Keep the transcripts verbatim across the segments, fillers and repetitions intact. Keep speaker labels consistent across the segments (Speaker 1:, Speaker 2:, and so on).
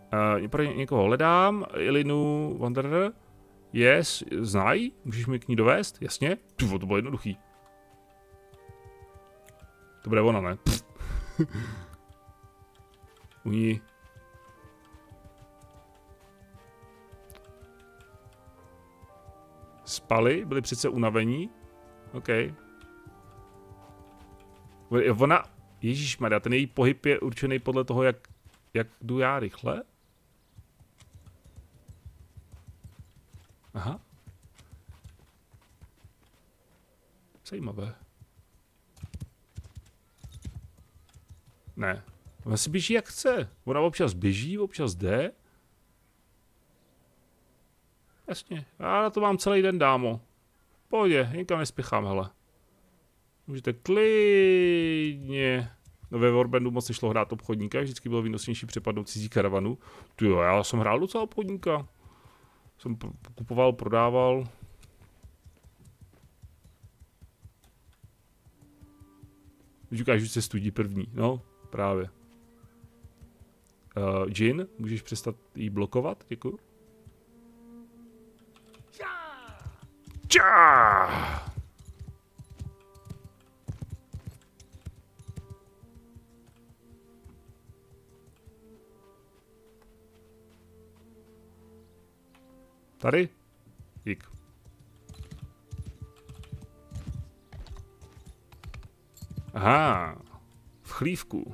Speaker 1: Uh, pro někoho hledám, Ilinu, Wanderer. Yes, znají? Můžeš mi k ní dovést? Jasně? Tuvo, to bylo jednoduchý. To bude ona, ne? U ní. Spali, byli přece unavení. OK. Ona, ježišmarja, ten její pohyb je určený podle toho, jak, jak jdu já rychle. Aha. Zajímavé. Ne. Ona si běží jak chce. Ona občas běží, občas jde. Jasně. Já na to mám celý den, dámo. V pohodě, nikam nespěchám, hele. Můžete klidně. No ve Warbandu moc nešlo hrát obchodníka, vždycky bylo výnosnější přepadnout cizí karavanu. Ty jo, já jsem hrál docela obchodníka. Jsem kupoval, prodával. Říkáš, že se studí první, no, právě. Uh, Jin, můžeš přestat jí blokovat, děkuju. Čá! Tady? Dík. Aha, v chlívku.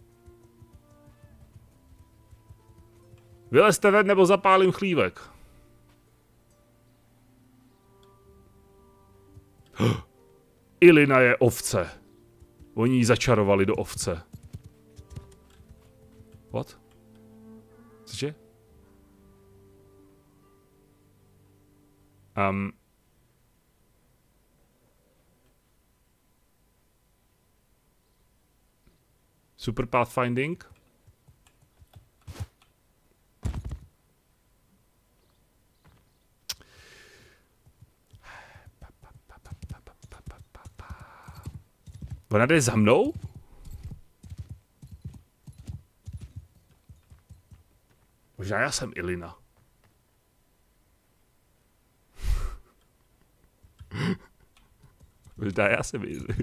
Speaker 1: Vylezte ven, nebo zapálím chlívek. Ilina je ovce. Oni ji začarovali do ovce. What? Cože? Um. Super pathfinding. Ona jde za mnou? Možná já jsem Ilina. Možná já jsem Ilina.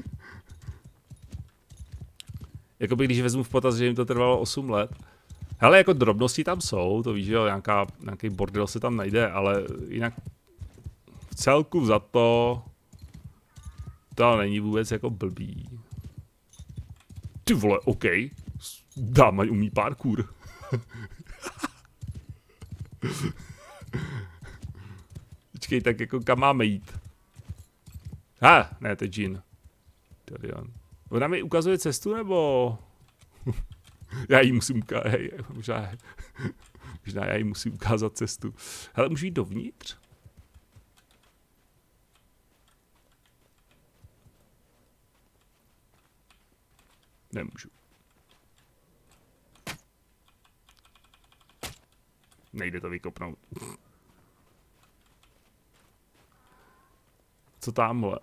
Speaker 1: Jakoby když vezmu v potaz, že jim to trvalo osm let. Hele, jako drobnosti tam jsou, to víš, že jo, nějaká, nějaký bordel se tam najde, ale jinak v celku za to to není vůbec jako blbý. Ty vole, OK. Dáma umí parkour. Počkej, tak jako kam máme jít? Ha, ah, ne, to je Jin. Tady on. Ona mi ukazuje cestu, nebo? Já jí musím ukázat, hej, možná, možná já jí musím ukázat cestu. Hele, můžu jít dovnitř? Nemůžu. Nejde to vykopnout. Co tamhle?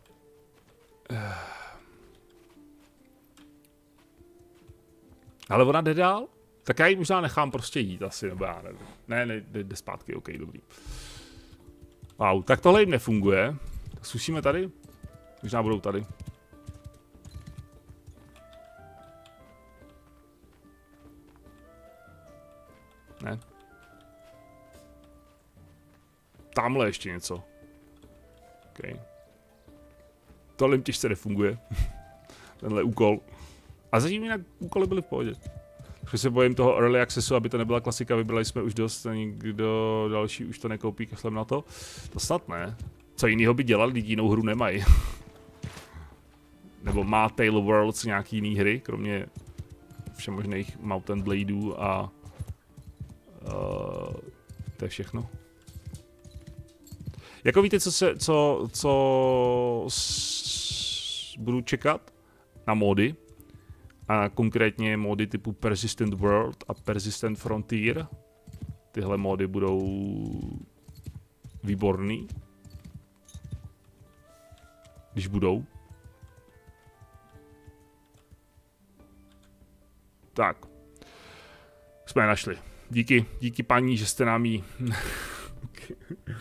Speaker 1: Ale ona jde dál? Tak já ji možná nechám prostě jít asi, nebo já nevím. Ne, ne, jde zpátky, OK, dobrý. Wow, tak tohle jim nefunguje. Tak zkusíme tady? Možná budou tady. Ne. Tamhle ještě něco. OK. Tohle jim těžce nefunguje. Tenhle úkol. A zatím jinak úkoly byly v pohodě. Takže se bojím toho early accessu, aby to nebyla klasika, vybrali jsme už dost, a nikdo další už to nekoupí, kašlem na to. To snad ne. Co jinýho by dělali, lidi jinou hru nemají. Nebo má Tale of Worlds nějaký jiný hry, kromě všemožných Mountain Bladeů a uh, to je všechno. Jako víte, co se, co, co s, budu čekat na módy, a konkrétně módy typu Persistent World a Persistent Frontier. Tyhle módy budou výborný. Když budou. Tak. Jsme je našli. díky, díky paní, že jste nám jí. Okay.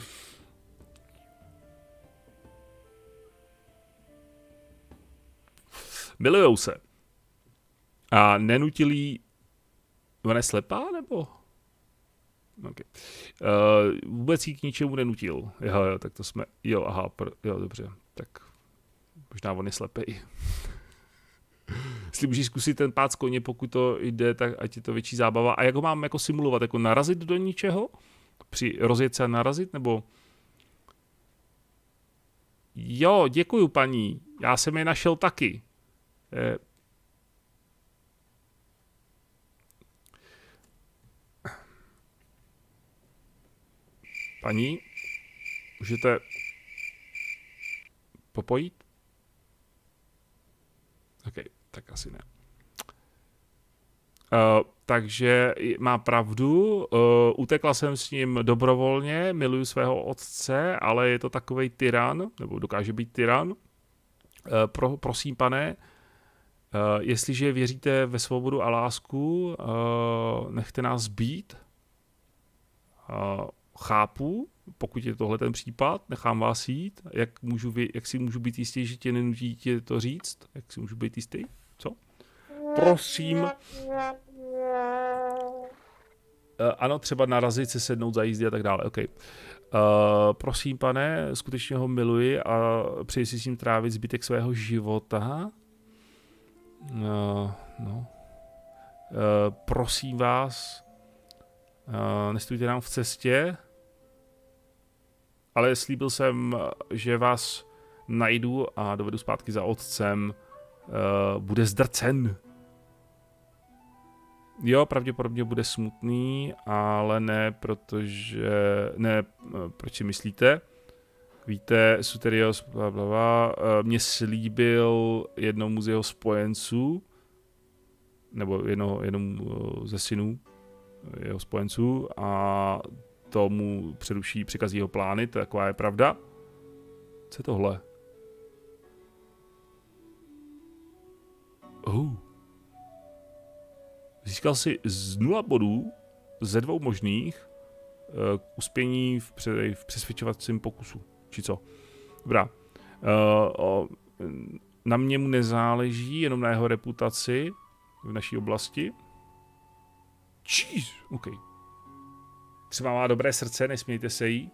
Speaker 1: Milujou se. A nenutili. Ona je slepá, nebo? Okay. Uh, vůbec jí k ničemu nenutil. Jo, jo, tak to jsme. Jo, aha, pr... jo, dobře. Tak možná on je slepej. Jestli můžeš zkusit ten pád z koně, pokud to jde, tak ať je to větší zábava. A jak ho mám jako simulovat? Jako narazit do ničeho? Při rozjet se a narazit? Nebo... Jo, děkuju, paní. Já jsem je našel taky. Eh... Paní, můžete popojit? OK, tak asi ne. Uh, takže má pravdu, uh, utekla jsem s ním dobrovolně, miluju svého otce, ale je to takovej tyran, nebo dokáže být tyran. Uh, pro, prosím, pane, uh, jestliže věříte ve svobodu a lásku, uh, nechte nás být. Uh, chápu, pokud je tohle ten případ, nechám vás jít. Jak, můžu, jak si můžu být jistý, že tě nenutí tě to říct? Jak si můžu být jistý? Co? Prosím. Uh, ano, třeba narazit se, sednout za jízdy a tak dále. Okay. Uh, prosím, pane, skutečně ho miluji a přeji si s ním trávit zbytek svého života. Uh, no. Uh, prosím vás, uh, nestůjte nám v cestě, ale slíbil jsem, že vás najdu a dovedu zpátky za otcem. Uh, bude zdrcen. Jo, pravděpodobně bude smutný, ale ne, protože... Ne, proč si myslíte? Víte, Suterios blablabla, mě slíbil jednomu z jeho spojenců, nebo jednoho, jednomu ze synů jeho spojenců a tomu přeruší, přikazí jeho plány, to taková je pravda. Co je tohle? Oh. Získal si z nula bodů ze dvou možných uh, k uspění v, pře v přesvědčovacím pokusu. Či co? Dobrá. Uh, o, na mě mu nezáleží, jenom na jeho reputaci v naší oblasti. Jeez, OK. Třeba má dobré srdce, nesmějte se jí.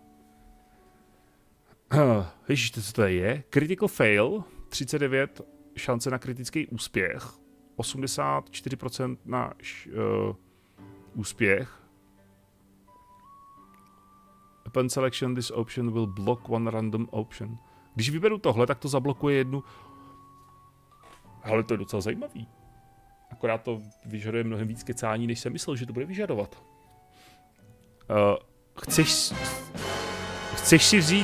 Speaker 1: Uh, Ježiš, co to je? Critical fail, třicet devět šance na kritický úspěch, osmdesát čtyři procent na uh, úspěch. Upon selection, this option will block one random option. Když vyberu tohle, tak to zablokuje jednu. Ale to je docela zajímavý. Akorát to vyžaduje mnohem víc kecání, než jsem myslel, že to bude vyžadovat. Uh, chceš... Chceš si vzít...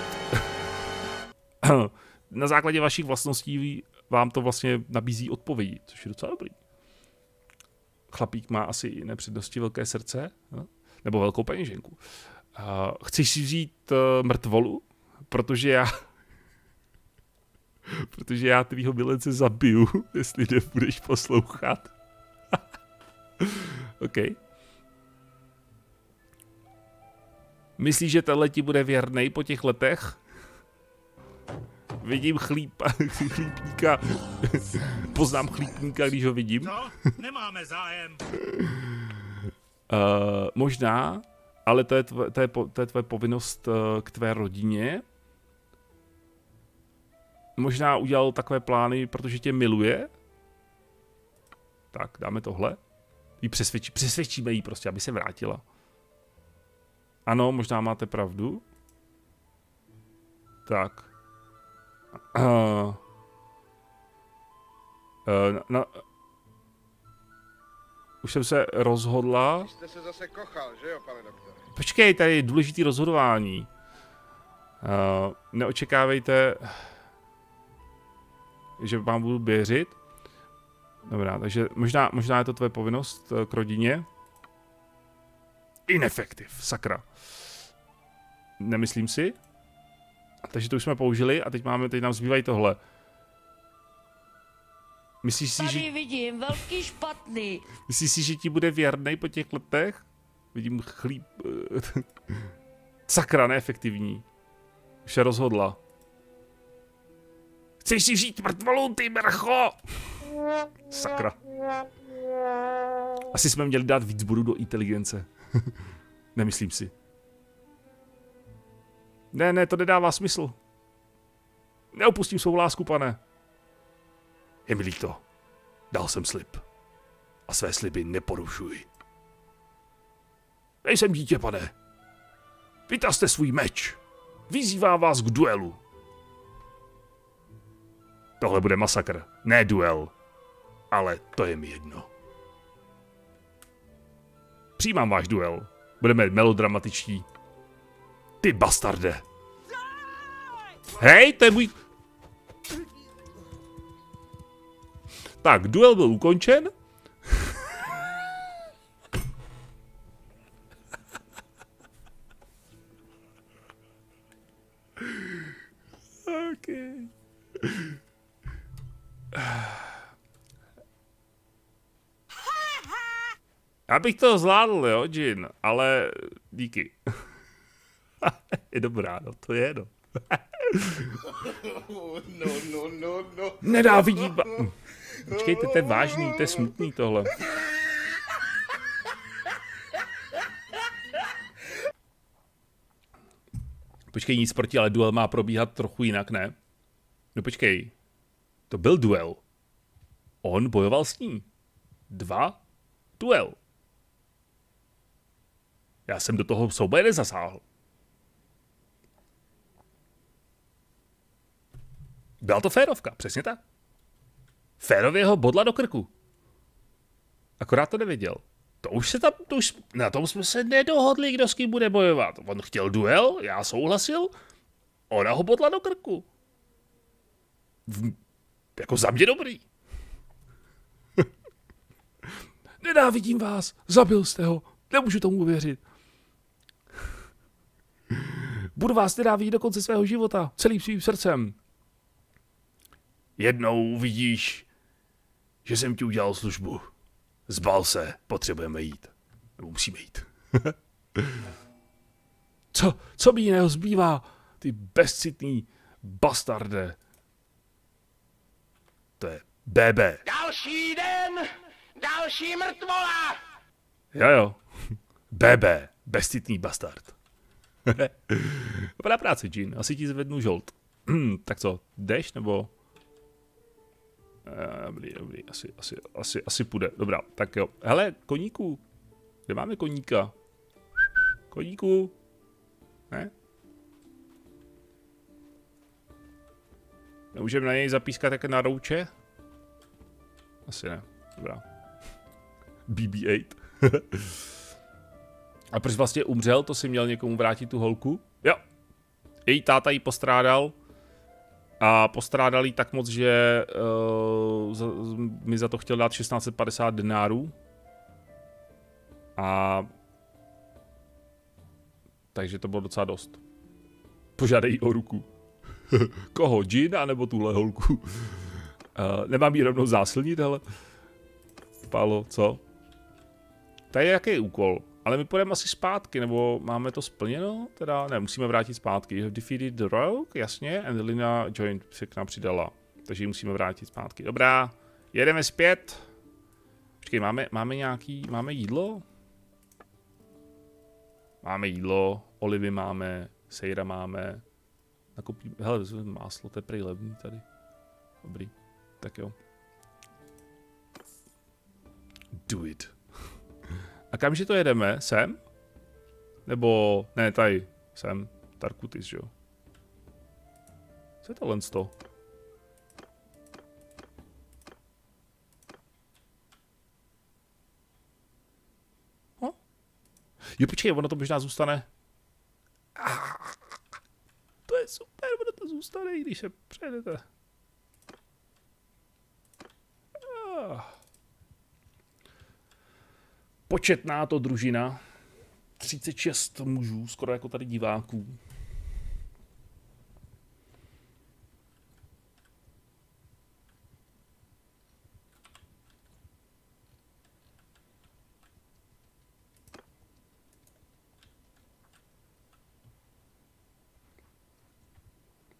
Speaker 1: Na základě vašich vlastností vám to vlastně nabízí odpovědi, což je docela dobrý. Chlapík má asi jiné přednosti, velké srdce, no? Nebo velkou peněženku. Uh, chceš si vzít uh, mrtvolu? Protože já... Protože já tvýho milence zabiju, jestli nebudeš poslouchat. OK. Myslíš, že tenhle ti bude věrnej po těch letech? Vidím chlípa, chlípníka. Poznám chlípníka, když ho vidím.
Speaker 2: Co? Nemáme zájem.
Speaker 1: Uh, možná, ale to je, tvoje, to, je po, to je tvoje povinnost uh, k tvé rodině. Možná udělal takové plány, protože tě miluje. Tak, dáme tohle. Jí přesvědčí, přesvědčíme jí prostě, aby se vrátila. Ano, možná máte pravdu. Tak. Uh, uh, na, už jsem se rozhodla.
Speaker 3: Vy jste se zase kochal, že jo, pane doktore?
Speaker 1: Počkej, tady je důležitý rozhodování. Uh, neočekávejte, že vám budu běřit. Dobrá, takže možná, možná je to tvoje povinnost k rodině. Ineffektiv, sakra. Nemyslím si. Takže to už jsme použili a teď máme, teď nám zbývají tohle. Myslíš si,
Speaker 4: Tady
Speaker 1: že...
Speaker 4: vidím, velký špatný.
Speaker 1: Myslíš si, že ti bude věrnej po těch letech? Vidím chlíp. Sakra, neefektivní. Už se rozhodla. Chceš si žít mrtvolou, ty mrcho? Sakra. Asi jsme měli dát víc bodů do inteligence. Nemyslím si. Ne, ne, to nedává smysl. Neopustím svou lásku, pane. Je mi líto. Dal jsem slib. A své sliby neporušuj. Nejsem dítě, pane. Vytazte svůj meč. Vyzývám vás k duelu. Tohle bude masakr, ne duel. Ale to je mi jedno. Přijímám váš duel. Budeme melodramatičtí. Ty bastarde. Hej, to je můj... Tak, duel byl ukončen. Okay. Já bych to zvládl, jo, Jin, ale díky. Je dobrá, no, to je, no.
Speaker 3: No, no, no, no.
Speaker 1: Nenávidím ba... Počkejte, to je vážný, to je smutný tohle. Počkej, nic proti, ale duel má probíhat trochu jinak, ne? No počkej, to byl duel. On bojoval s ní. Dva? Duel. Já jsem do toho souboje nezasáhl. Byla to férovka, přesně tak. Férově ho bodla do krku. Akorát to nevěděl. To už se tam, to už, na tom jsme se nedohodli, kdo s kým bude bojovat. On chtěl duel, já souhlasil, ona ho bodla do krku. V, jako za mě dobrý. Nenávidím vás, zabil jste ho, nemůžu tomu uvěřit. Budu vás nenávidět do konce svého života, celým svým srdcem. Jednou uvidíš, že jsem ti udělal službu. Zbal se, potřebujeme jít. Nebo musíme jít. co, co mi jiného zbývá, ty bezcitný bastarde. To je bé bé.
Speaker 2: Další den, další mrtvola!
Speaker 1: Jo jo. bé bé, bezcitný bastard. Dobrá práce, Jin. Asi ti zvednu žolt. Tak co, jdeš nebo... Dobrý, dobrý, asi, asi, asi, asi půjde. Dobrá, tak jo. Hele, koníku. Kde máme koníka? Koníku. Ne? Nemůžeme na něj zapískat jako na rouče? Asi ne. Dobrá. bé bé osm. A proč vlastně umřel? To si měl někomu vrátit tu holku? Jo. Její táta ji postrádal. A postrádal jí tak moc, že uh, za, mi za to chtěl dát šestnáct set padesát denárů. A... Takže to bylo docela dost. Požádej o ruku. Koho? Jin, anebo tuhle holku? uh, nemám jí rovnou zásilnit, hele. Pálo, co? To je jaký úkol? Ale my půjdeme asi zpátky, nebo máme to splněno? Teda ne, musíme vrátit zpátky. You have defeated the rogue, jasně, and Lina joined se k nám přidala. Takže ji musíme vrátit zpátky. Dobrá, jedeme zpět. Počkej, máme, máme nějaký, máme jídlo? Máme jídlo, olivy máme, sejra máme. Nakupí, hele, máslo, to je prý levný tady. Dobrý, tak jo. Do it. A kamže to jedeme? Sem? Nebo, ne, tady, sem, Tarkutis, jo. Co je tohle sto? Hm? Jo, počkej, ono to možná zůstane. Ah, to je super, ono to zůstane, i když se přejedete. Ah. Početná to družina. třicet šest mužů, skoro jako tady diváků.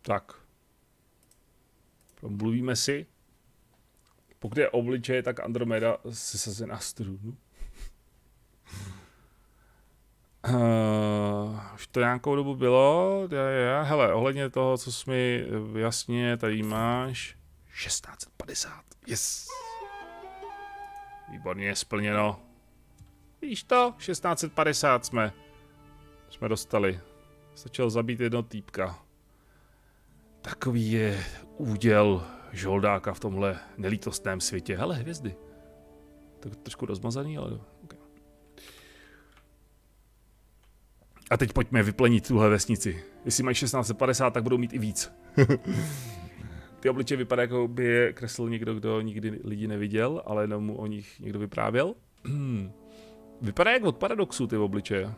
Speaker 1: Tak. Promluvíme si. Pokud je obličej, tak Andromeda se sazuje na strunu. Uh, už to nějakou dobu bylo. Ja, ja. Hele, ohledně toho, co jsi mi jasně, tady máš šestnáct padesát. Yes. Výborně, splněno. Víš to? šestnáct padesát jsme, jsme dostali. Stačilo zabít jedno týpka. Takový je úděl žoldáka v tomhle nelítostném světě. Hele, hvězdy. Tak trošku rozmazaný, ale... Okay. A teď pojďme vyplenit tuhle vesnici. Jestli mají šestnáct padesát, tak budou mít i víc. Ty obličeje vypadá, jako by je kreslil někdo, kdo nikdy lidi neviděl, ale jenom mu o nich někdo vyprávěl. Vypadá jak od Paradoxu ty obličeje.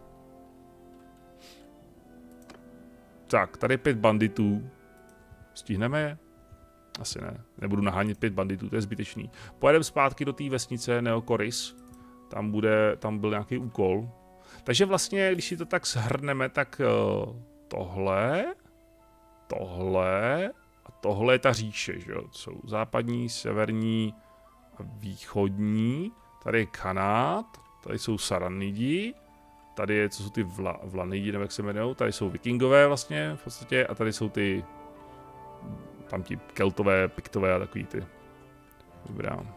Speaker 1: Tak, tady je pět banditů. Stihneme je? Asi ne. Nebudu nahánět pět banditů, to je zbytečný. Pojedeme zpátky do té vesnice Neokoris. Tam bude, tam byl nějaký úkol. Takže vlastně, když si to tak shrneme, tak uh, tohle, tohle a tohle je ta říše, že jo? Jsou západní, severní a východní. Tady je Kanát, tady jsou Saranidi, tady je, co jsou ty vla, Vlanidi, nebo jak se jmenují, tady jsou Vikingové vlastně v podstatě a tady jsou ty, tam ti Keltové, Piktové a takový ty. Dobrá.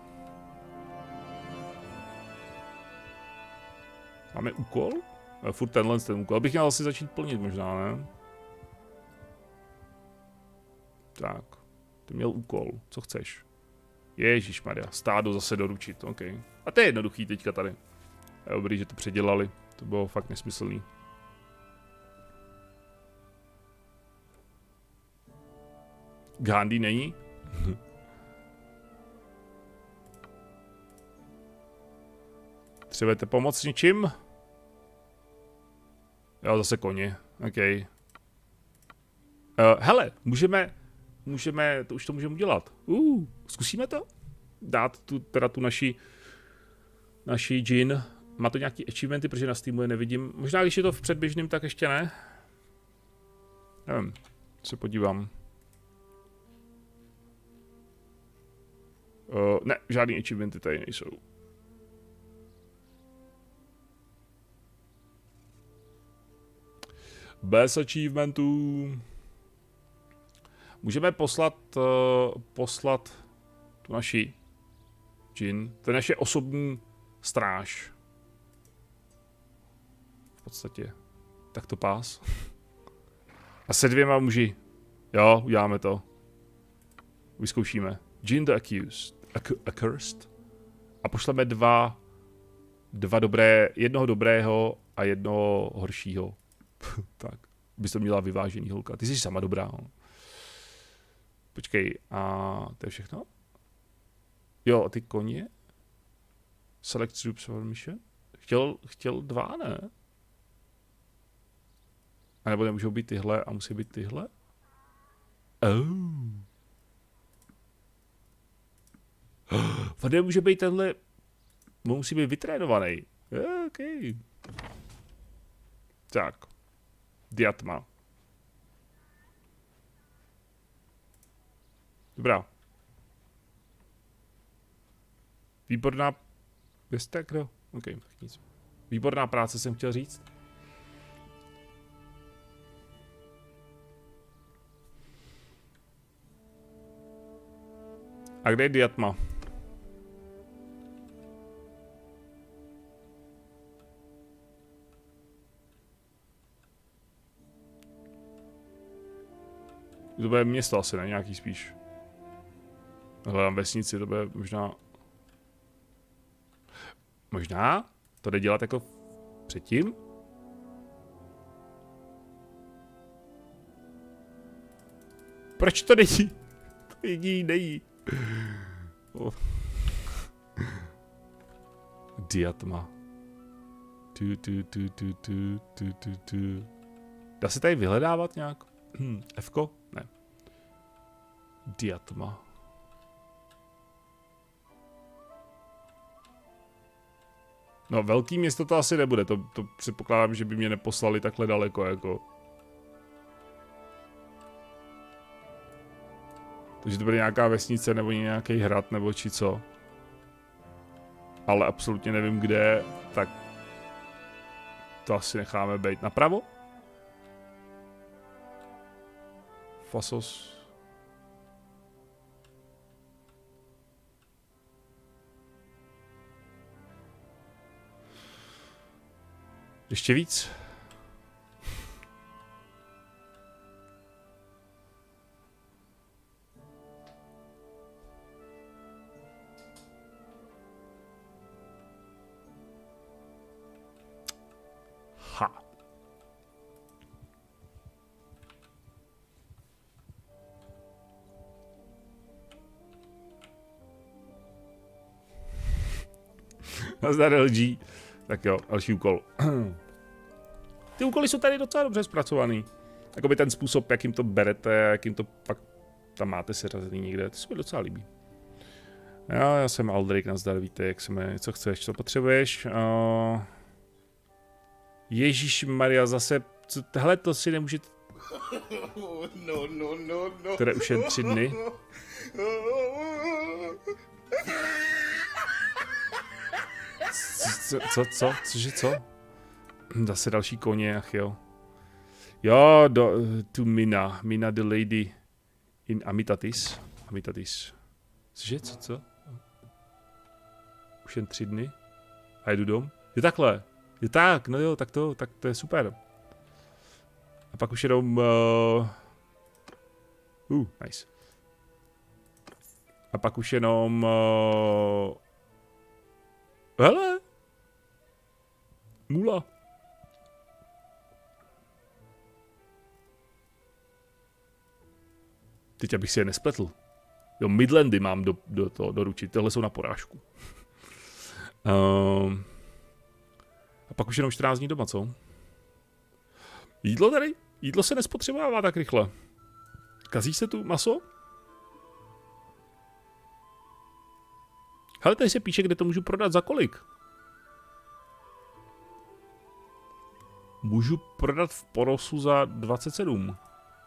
Speaker 1: Máme úkol? A furt tenhle ten úkol. Bych měl asi začít plnit možná, ne? Tak. Ty měl úkol. Co chceš? Ježišmarja. Stádo zase doručit. OK. A to je jednoduchý teďka tady. Je dobrý, že to předělali. To bylo fakt nesmyslný. Gandhi není? Potřebujete pomoct s něčím? Jo, zase koně. OK. Uh, hele, můžeme, můžeme, to už to můžeme udělat. Uh, zkusíme to? Dát tu, teda tu naši, naši džin. Má to nějaký achievementy, protože na Steamu je nevidím. Možná, když je to v předběžném, tak ještě ne. Nevím, se podívám. Uh, ne, žádný achievementy tady nejsou. Bez achievementů. Můžeme poslat, uh, poslat tu naši džin. To je naše osobní stráž. V podstatě. Tak to pás. A se dvěma muži. Jo, uděláme to. Vyzkoušíme. Džin the accused. Ac accursed. A pošleme dva, dva dobré, jednoho dobrého a jednoho horšího. Tak, bys to měla vyvážený holka. Ty jsi sama dobrá. No. Počkej, a to je všechno? Jo, a ty koně? Select troops for mission? Chtěl, chtěl dva, ne? A nebo nemůžou být tyhle a musí být tyhle? Oh. On nemůže být tenhle... On musí být vytrénovaný. OK. Tak. Diatma. Dobrá. Výborná... Jste kdo? OK, tak nic. Výborná práce jsem chtěl říct. A kde je Diatma? To bude město asi, ne? Nějaký spíš. Hledám vesnici, to bude možná... Možná? To jde dělat jako předtím? Proč to není? To jediný nejí. Oh. Diatma. Tu, tu, tu, tu, tu, tu, tu, tu. Dá se tady vyhledávat nějak? Hm, F-ko? Ne. Diatma. No, velký město to asi nebude, to, to předpokládám, že by mě neposlali takhle daleko, jako. Takže to bude nějaká vesnice nebo nějaký hrad nebo či co. Ale absolutně nevím kde, tak to asi necháme být. Napravo? Fasos. Ještě víc? Ha. Nazdar L G. Tak jo, další úkol. Ty úkoly jsou tady docela dobře zpracovaný. Jakoby ten způsob, jakým to berete, jakým to pak tam máte seřazený někde, to se mi docela líbí. Jo, já jsem Aldrich, nazdar, víte, jak se jmenuje, co chceš, co potřebuješ. Uh... Ježíš Maria, zase, co, tohle to si nemůžete...
Speaker 3: No, no, no, no.
Speaker 1: Které už jen tři dny. Co, co, co, cože, co? Zase další koně, ach jo. Jo, do, tu Mina, Mina the lady in Amitatis. Amitatis. Cože, co, co? Už jen tři dny? A jdu dom? Je takhle. Je tak, no jo, tak to, tak to je super. A pak už jenom... Uh, uh nice. A pak už jenom... Uh, hele! Mula. Teď abych si je nespletl. Jo, Midlandy mám do, do toho doručit, tohle jsou na porážku. uh, a pak už jenom čtrnáct dní doma, co? Jídlo tady? Jídlo se nespotřebovává tak rychle. Kazí se tu maso? Hele, tady se píše, kde to můžu prodat za kolik. Můžu prodat v Porosu za dvacet sedm.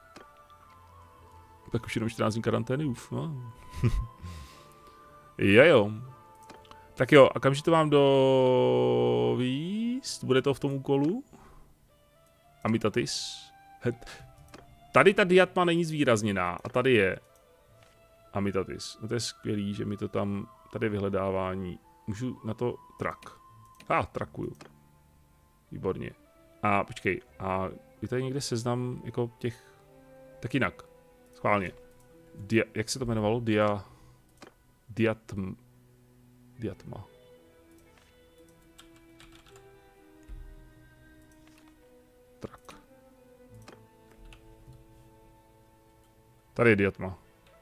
Speaker 1: Tak už jenom čtrnáct dní karantény, uf. No. Jejo. Tak jo, a kamže to mám do výst? Bude to v tom úkolu? Amitatis. Tady ta diatma není zvýrazněná a tady je Amitatis. No to je skvělý, že mi to tam, tady je vyhledávání. Můžu na to trak. A, ah, trakuju. Výborně. A počkej, a je tady někde seznam jako těch, tak jinak. Schválně. Dia, jak se to jmenovalo? Dia... Diatm... Diatma. Trak. Tady je diatma.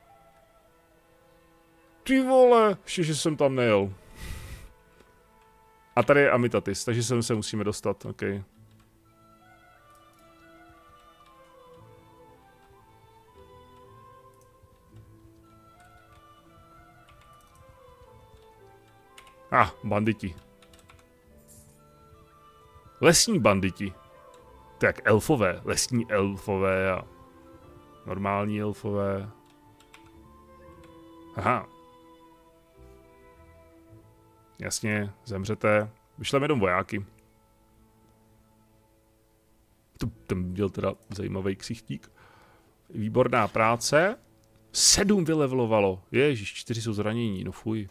Speaker 1: Ty vole, ještě, že jsem tam nejel. A tady je Amitatis, takže sem se musíme dostat, ok. Ah, banditi. Lesní banditi. To je jak elfové. Lesní elfové a normální elfové. Aha. Jasně, zemřete. Vyšleme jenom vojáky. To, ten měl teda zajímavý ksichtík. Výborná práce. Sedm vylevlovalo. Ježiš, čtyři jsou zranění, no fuj.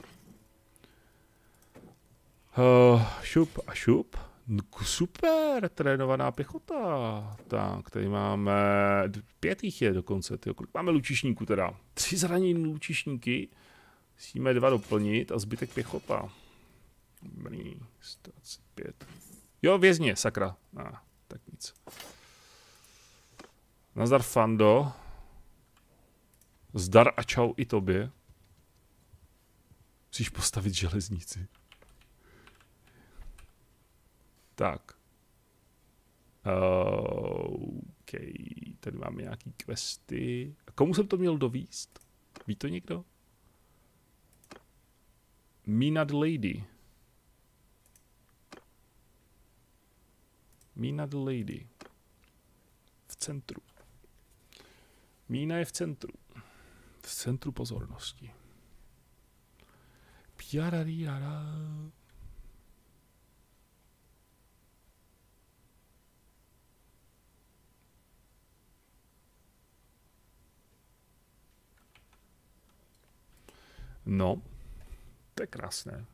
Speaker 1: Uh, šup a šup. Super, trénovaná pěchota. Tak, tady máme, pět jich je dokonce, tyjo. Kolik máme lučišníků teda? Tři zranění lučišníky. Musíme dva doplnit a zbytek pěchota. Dobrý, sto dvacet pět. Jo, vězně, sakra. Ah, tak nic. Nazdar Fando. Zdar a čau i tobě. Musíš postavit železnici. Tak. Uh, OK, tady máme nějaký questy. A komu jsem to měl dovíst? Ví to někdo? Mina the lady. Mina the lady. V centru. Mína je v centru. V centru pozornosti. Pjararirara. No, to je krásné.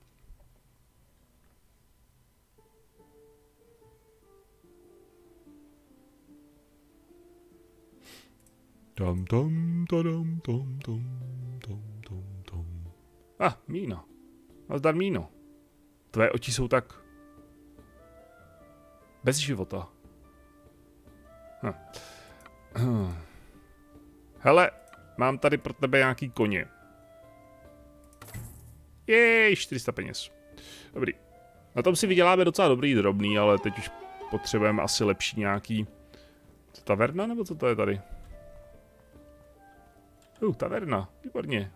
Speaker 1: Tam, tam, tadam, tam, tam, tam, tam, tam. Ah, míno. Nazdar míno. Tvé oči jsou tak... bez života. Hm. Hm. Hele, mám tady pro tebe nějaký koně. Jej, čtyři sta peněz. Dobrý. Na tom si vyděláme docela dobrý drobný, ale teď už potřebujeme asi lepší nějaký... Co, taverna, nebo co to je tady? Uh, taverna, výborně.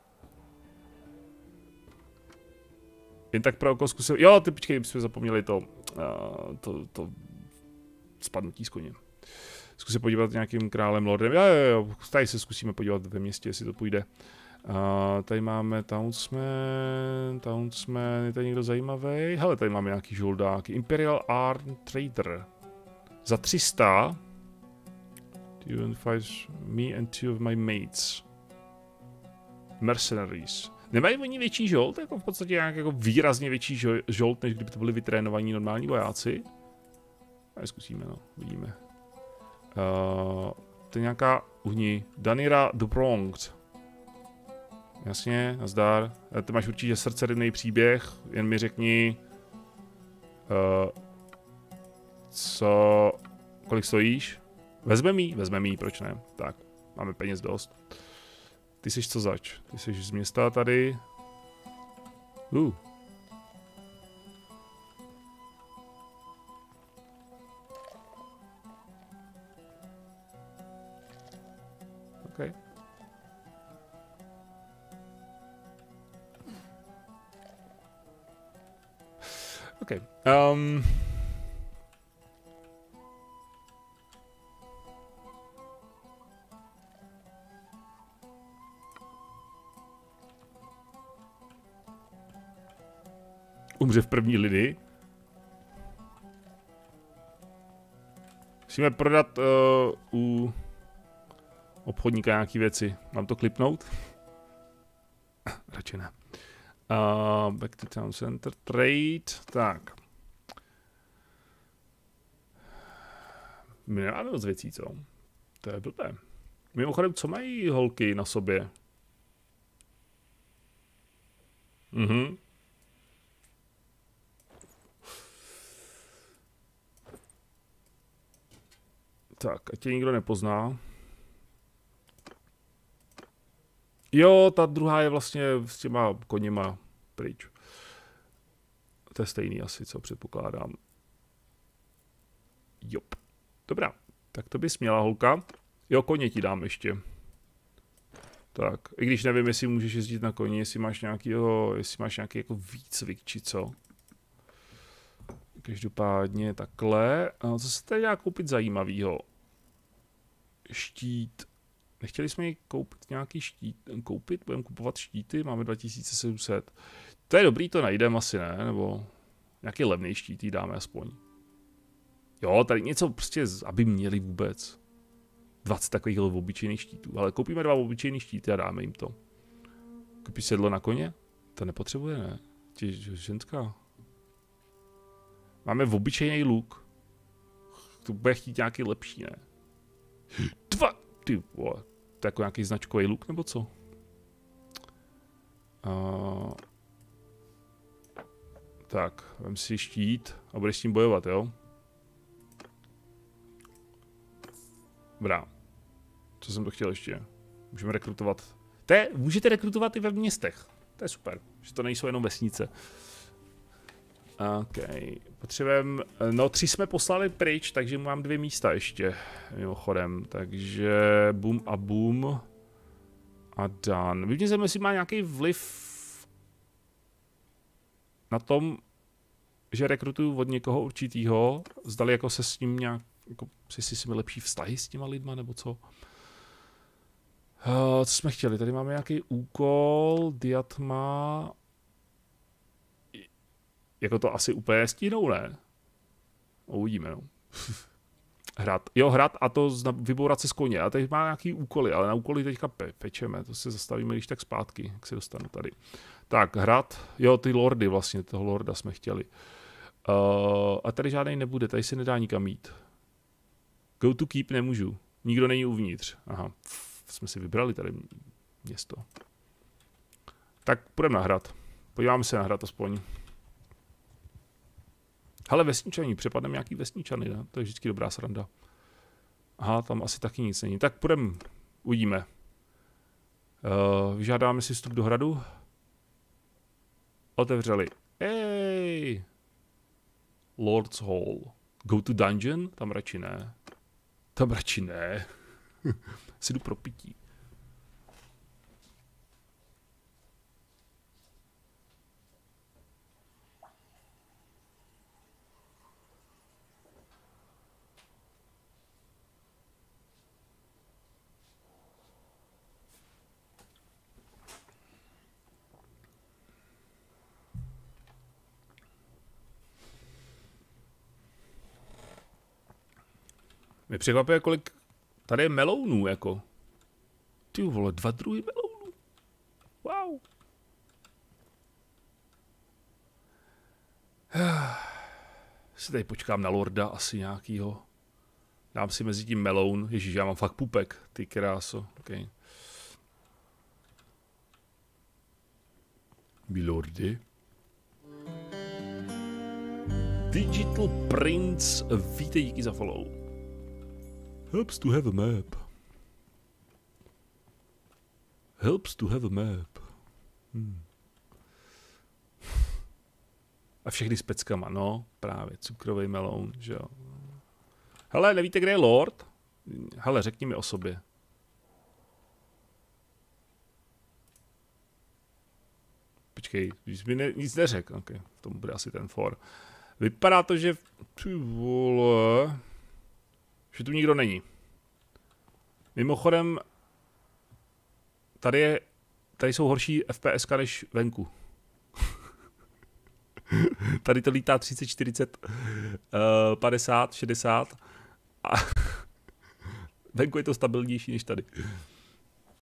Speaker 1: Jen tak pro oko zkusil... Jo, ty počkej, jsme zapomněli to... Uh, to, to... spadnutí z koně. Zkusím podívat nějakým králem lordem. Jo, jo, jo, tady se zkusíme podívat ve městě, jestli to půjde. Uh, tady máme Townsman, Townsman, je tady někdo zajímavý? Hele, tady máme nějaký žoldák. Imperial Arm Trader. Za tři sta. You fight me and two of my mates. Mercenaries. Nemají oni větší žolt? Jako v podstatě nějak jako výrazně větší žolt, než kdyby to byli vytrénovaní normální vojáci. A zkusíme, no, vidíme. Uh, to je nějaká uhni. Danira Dupronged. Jasně, nazdar. Ty máš určitě srdcerivný příběh, jen mi řekni, uh, co, kolik stojíš? Vezmeme jí, vezmeme jí, proč ne? Tak, máme peněz dost. Ty jsi co zač? Ty jsi z města tady. Uh. Okay. Okay. Um. Umře v první linii. Musíme prodat uh, u obchodníka nějaký věci. Mám to klipnout? Radši ne. Uh, back to town center. Trade. Tak. My nemáme moc věcí, co? To je blbé. Mimochodem, co mají holky na sobě? Mhm. Tak, ať tě nikdo nepozná. Jo, ta druhá je vlastně s těma koněma pryč. To je stejný asi, co předpokládám. Jop. Dobrá, tak to bys měla, holka. Jo, koně ti dám ještě. Tak, i když nevím, jestli můžeš jezdit na koni, jestli máš nějakýho, jestli máš nějaký jako výcvik, či co. Každopádně takhle. A co se tady dá koupit zajímavého? Štít. Nechtěli jsme ji koupit nějaký štít? Koupit? Budeme kupovat štíty? Máme dva tisíce sedm set. To je dobrý, to najdeme asi, ne? Nebo nějaký levný štít dáme aspoň. Jo, tady něco prostě, aby měli vůbec. dvacet takových obyčejných štítů. Ale koupíme dva obyčejný štíty a dáme jim to. Koupí sedlo na koně? To nepotřebuje, ne? Tě ženská. Máme obyčejný luk. To bude chtít nějaký lepší, ne? Dva! Ty vole. To je jako nějaký značkový luk, nebo co? Uh, tak, vem si štít a budeš s tím bojovat, jo? Dobrá. Co jsem to chtěl ještě? Můžeme rekrutovat. To je, můžete rekrutovat i ve městech. To je super, že to nejsou jenom vesnice. OK, potřebujeme, no tři jsme poslali pryč, takže mám dvě místa ještě, mimochodem, takže boom a boom a done. Vyvně se, jestli má nějaký vliv na tom, že rekrutuju od někoho určitýho, zdali jako se s ním nějak, jako si si lepší vztahy s těma lidma, nebo co? Uh, co jsme chtěli? Tady máme nějaký úkol, Diatma. Jako to asi úplně stínou, ne? Uvidíme, no. Hrad. Jo, hrad a to vybourat se z koně. A teď má nějaký úkoly, ale na úkoly teďka pe pečeme. To se zastavíme když tak zpátky, jak se dostanu tady. Tak, hrad. Jo, ty lordy vlastně, toho lorda jsme chtěli. Uh, a tady žádnej nebude, tady se nedá nikam jít. Go to keep nemůžu. Nikdo není uvnitř. Aha, Pff, jsme si vybrali tady město. Tak půjdeme na hrad. Podíváme se na hrad aspoň. Hele, vesničaní, přepadneme nějaký vesničany, ne? To je vždycky dobrá sranda. Aha, tam asi taky nic není. Tak půjdeme, uvidíme. Uh, vyžádáme si vstup do hradu. Otevřeli. Ej! Lord's Hall. Go to dungeon? Tam radši ne. Tam radši ne. Si jdu pro pití. Mě překvapuje, kolik tady je melounů, jako. Ty vole, dva druhy melounů. Wow. Si tady počkám na lorda asi nějakýho. Dám si mezi tím meloun. Ježíš, já mám fakt pupek, ty kráso. Okay. Milordy. Digital Prince, vítej, díky za follow. Helps to have a map. Helps to have a map. Hmm. A všechny s peckama, no, právě, cukrový meloun, že jo. Hele, nevíte, kde je Lord? Hele, řekni mi o sobě. Počkej, jsi mi ne, nic neřekl, ok, tomu bude asi ten for. Vypadá to, že, ty vole, že tu nikdo není. Mimochodem, tady je, tady jsou horší F P S ka než venku. Tady to lítá třicet, čtyřicet, padesát, šedesát a venku je to stabilnější než tady.